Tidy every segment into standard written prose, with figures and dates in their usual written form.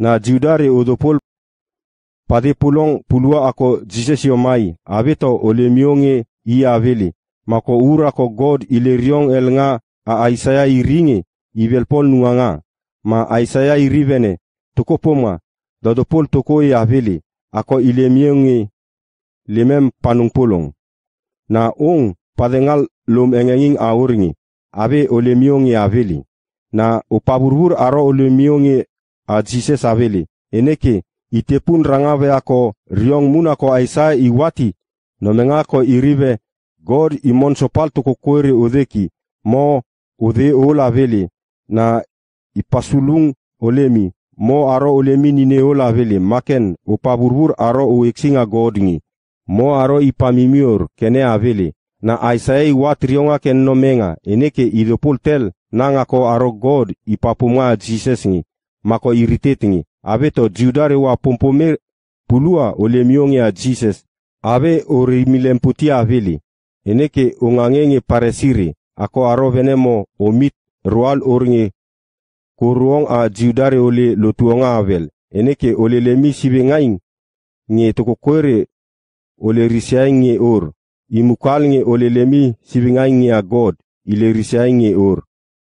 na jiudare udopol pade pulong pulua ako Jesus yomai abeto ole mionge i aveli mako ura ko God ile riong elnga a Isaiah iringe ibelpol nuanga ma Isaiah irivene tokopoma dodopol toko i aveli ako ile mionge lemem panung pulong na padengal lum engenging auringi abe ole mionge aveli na upaburbur aro ole mionge a Jesus aveli eneke itepun rangawe ako riong muna ko Isaiah iwati no mengako irive God imon sopal toko koere odeki mo ode ola veli na ipasulung olemi mo aro olemi nine ola veli maken upaburbur aro ueksinga godngi mo aro ipamimior kene aveli na Isaiah iwat rionga ken no menga eneke idopul tel nanga ko aro God ipapunga Jesus ngi mako irritate ngi abeto jiudare wa pompome pulua ole mionge a Jesus abe ori milemputia aveli eneke ungangenge paresiri ako aro venemo omit roal ornge kuruong a jiudare ole lotuonga avel eneke ole lemi sibengaing nge tokokoere ole risiaing nge or imukal nge ole lemi sibengaing nge a God ile risiaing nge or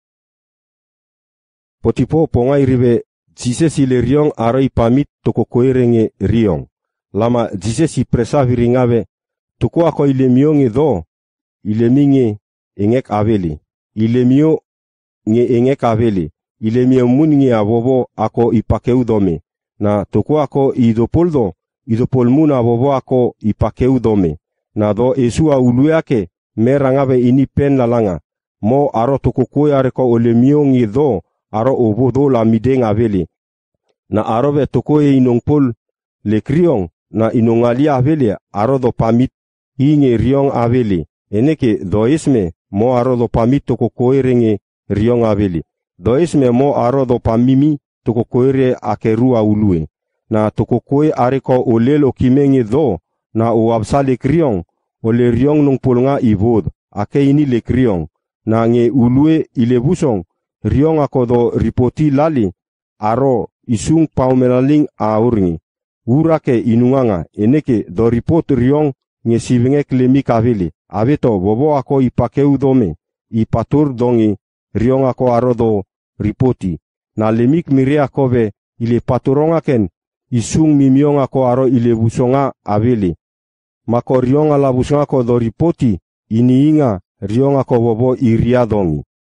potipo ponga iribe Jesus ile riong aro ipamit tokokoere nge riong lama Jesus ipresa viringabe toko ako ile mionge do ile minge engek aveli ile mio nge engek aveli ile mio mun nge abobo ako ipakeu dome na toko ako idopol mun abobo ako ipakeu dome na do esua uluake merangabe ini pen lalanga mo aro toko koe areko ole mio nge do aro obo do la mideng aveli na arobe toko e inongpol le kriong na inongali aveli aro do pamit inge riong aveli eneke do isme mo aro do pamit toko koere nge riong aveli do isme mo aro do pamimi toko koere akerua ulue na toko koe areko olelo kimenge do na uabsa le kriong ole riong nung pulnga ibod ake ini le kriong na nge ulue ile busong riong ako do ripoti lali aro isung paumelaling auringi urake inunganga eneke do ripot riong nge sibenge klemi kaveli abeto bobo ako ipakeu dome ipatur dongi riong ako aro do ripoti na lemik mire akobe ile paturonga ken isung mimiong ako aro ile busonga aveli mako riong ala busonga ko do ripoti ini inga riong ako bobo iria dongi